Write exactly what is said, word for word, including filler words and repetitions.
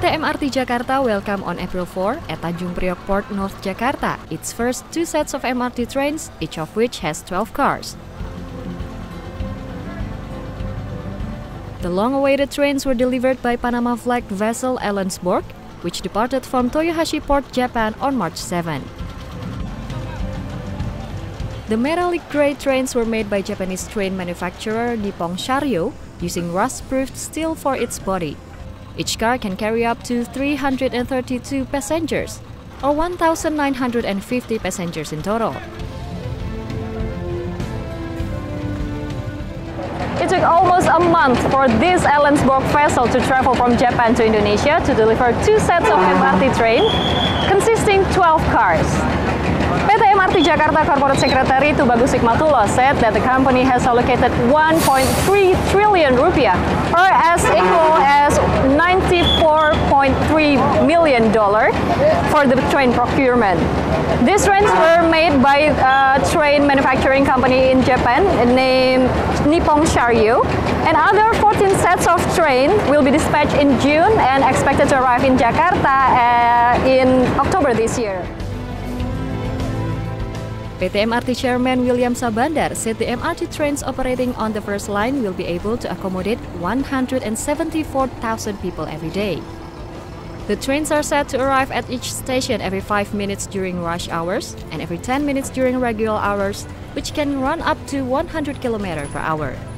T M R T Jakarta welcomed on April fourth at Tanjung Priok Port, North Jakarta, its first two sets of M R T trains, each of which has twelve cars. The long-awaited trains were delivered by Panama-flagged vessel Ellensborg, which departed from Toyohashi Port, Japan on March seventh. The metallic gray trains were made by Japanese train manufacturer Nippon Sharyo, using rust-proofed steel for its body. Each car can carry up to three hundred thirty-two passengers, or one thousand nine hundred fifty passengers in total. It took almost a month for this Ellensborg vessel to travel from Japan to Indonesia to deliver two sets of M R T train, consisting twelve cars. P T M R T Jakarta Corporate Secretary Tubagus Hikmatullah said that the company has allocated one point three trillion rupiah, or as equal as ninety-four point three million dollars, for the train procurement. These trains were made by a train manufacturing company in Japan named Nippon Sharyo, and other fourteen sets of train will be dispatched in June and expected to arrive in Jakarta uh, in October this year. P T M R T Chairman William Sabandar said the M R T trains operating on the first line will be able to accommodate one hundred seventy-four thousand people every day. The trains are set to arrive at each station every five minutes during rush hours and every ten minutes during regular hours, which can run up to one hundred kilometers per hour.